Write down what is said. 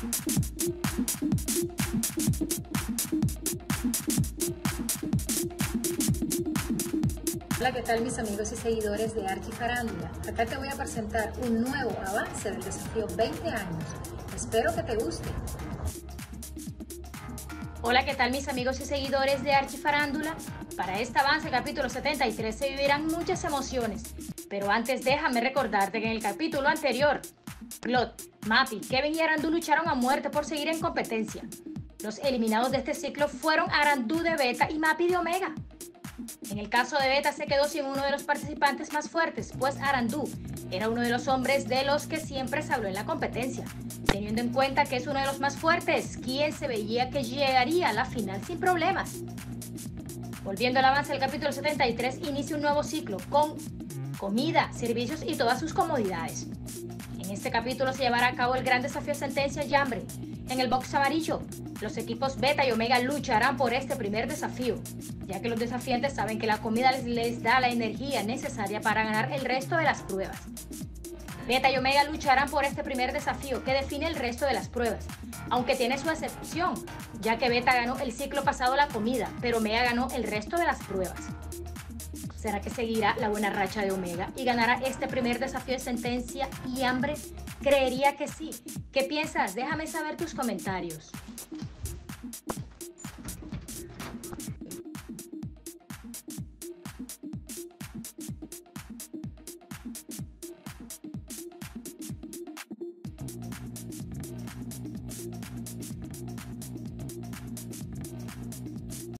Hola, ¿qué tal mis amigos y seguidores de Archifarándula? Acá te voy a presentar un nuevo avance del desafío 20 años. Espero que te guste. Hola, ¿qué tal mis amigos y seguidores de Archifarándula? Para este avance, capítulo 73, se vivirán muchas emociones. Pero antes déjame recordarte que en el capítulo anterior, Claude, Mappy, Kevin y Arandú lucharon a muerte por seguir en competencia. Los eliminados de este ciclo fueron Arandú de Beta y Mappy de Omega. En el caso de Beta se quedó sin uno de los participantes más fuertes, pues Arandú era uno de los hombres de los que siempre se habló en la competencia, teniendo en cuenta que es uno de los más fuertes, quien se veía que llegaría a la final sin problemas. Volviendo al avance del capítulo 73, inicia un nuevo ciclo con comida, servicios y todas sus comodidades. En este capítulo se llevará a cabo el gran desafío Sentencia y Hambre. En el box amarillo, los equipos Beta y Omega lucharán por este primer desafío, ya que los desafiantes saben que la comida les da la energía necesaria para ganar el resto de las pruebas. Beta y Omega lucharán por este primer desafío que define el resto de las pruebas, aunque tiene su excepción, ya que Beta ganó el ciclo pasado la comida, pero Omega ganó el resto de las pruebas. ¿Será que seguirá la buena racha de Omega y ganará este primer desafío de Sentencia y Hambre? Creería que sí. ¿Qué piensas? Déjame saber tus comentarios.